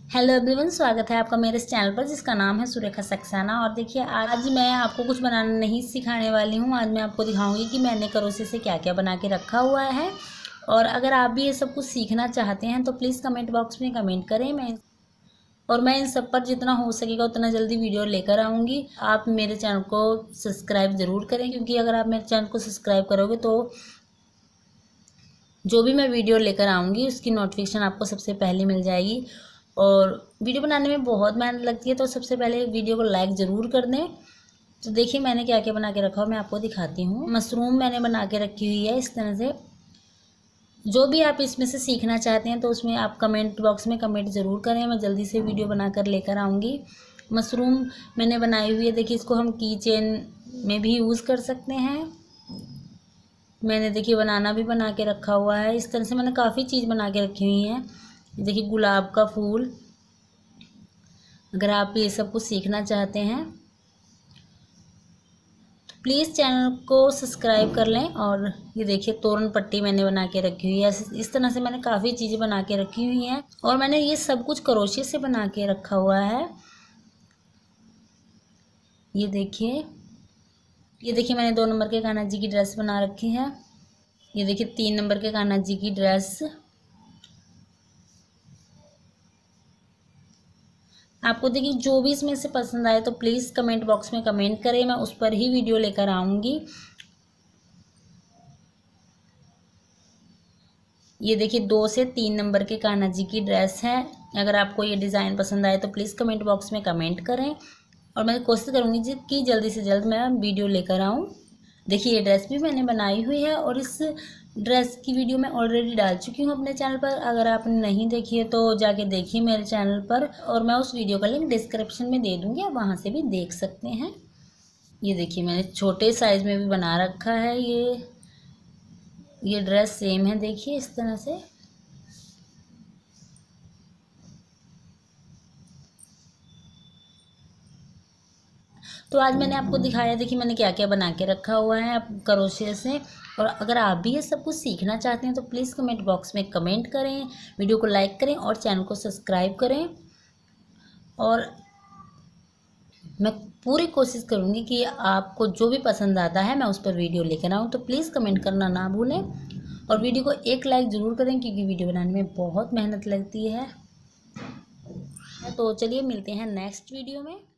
Hello everyone, स्वागत है आपका मेरे इस चैनल पर जिसका नाम है सुरेखा सक्सेना। और देखिए, आज मैं आपको कुछ बनाना नहीं सिखाने वाली हूँ। आज मैं आपको दिखाऊंगी कि मैंने करोसे से क्या क्या बना के रखा हुआ है। और अगर आप भी ये सब कुछ सीखना चाहते हैं तो प्लीज़ कमेंट बॉक्स में कमेंट करें। मैं इन सब पर जितना हो सकेगा उतना जल्दी वीडियो लेकर आऊँगी। आप मेरे चैनल को सब्सक्राइब ज़रूर करें, क्योंकि अगर आप मेरे चैनल को सब्सक्राइब करोगे तो जो भी मैं वीडियो लेकर आऊँगी उसकी नोटिफिकेशन आपको सबसे पहले मिल जाएगी। और वीडियो बनाने में बहुत मेहनत लगती है, तो सबसे पहले वीडियो को लाइक ज़रूर कर दें। तो देखिए मैंने क्या क्या बना के रखा है, मैं आपको दिखाती हूँ। मशरूम मैंने बना के रखी हुई है इस तरह से। जो भी आप इसमें से सीखना चाहते हैं तो उसमें आप कमेंट बॉक्स में कमेंट ज़रूर करें, मैं जल्दी से वीडियो बनाकर लेकर आऊँगी। मशरूम मैंने बनाई हुई है, देखिए इसको हम की चेन में भी यूज़ कर सकते हैं। मैंने देखिए बनाना भी बना के रखा हुआ है। इस तरह से मैंने काफ़ी चीज़ बना के रखी हुई हैं। देखिए गुलाब का फूल। अगर आप ये सब कुछ सीखना चाहते हैं तो प्लीज़ चैनल को सब्सक्राइब कर लें। और ये देखिए तोरण पट्टी मैंने बना के रखी हुई है। इस तरह से मैंने काफ़ी चीज़ें बना के रखी हुई हैं और मैंने ये सब कुछ क्रोशे से बना के रखा हुआ है। ये देखिए मैंने 2 नंबर के कान्हा जी की ड्रेस बना रखी है। ये देखिए 3 नंबर के कान्हा जी की ड्रेस। आपको देखिए जो भी इसमें से पसंद आए तो प्लीज़ कमेंट बॉक्स में कमेंट करें, मैं उस पर ही वीडियो लेकर आऊँगी। ये देखिए 2 से 3 नंबर के कान्हा जी की ड्रेस है। अगर आपको ये डिज़ाइन पसंद आए तो प्लीज़ कमेंट बॉक्स में कमेंट करें और मैं कोशिश करूँगी कि जल्दी से जल्द मैं वीडियो लेकर आऊँ। देखिए ये ड्रेस भी मैंने बनाई हुई है और इस ड्रेस की वीडियो मैं ऑलरेडी डाल चुकी हूँ अपने चैनल पर। अगर आपने नहीं देखी है तो जाके देखिए मेरे चैनल पर, और मैं उस वीडियो का लिंक डिस्क्रिप्शन में दे दूँगी, आप वहाँ से भी देख सकते हैं। ये देखिए मैंने छोटे साइज़ में भी बना रखा है। ये ड्रेस सेम है, देखिए इस तरह से। तो आज मैंने आपको दिखाया, देखिए मैंने क्या क्या बना के रखा हुआ है क्रोशे से। और अगर आप भी ये सब कुछ सीखना चाहते हैं तो प्लीज़ कमेंट बॉक्स में कमेंट करें, वीडियो को लाइक करें और चैनल को सब्सक्राइब करें। और मैं पूरी कोशिश करूँगी कि आपको जो भी पसंद आता है मैं उस पर वीडियो लेकर आऊँ। तो प्लीज़ कमेंट करना ना भूलें और वीडियो को एक लाइक ज़रूर करें, क्योंकि वीडियो बनाने में बहुत मेहनत लगती है। तो चलिए मिलते हैं नेक्स्ट वीडियो में।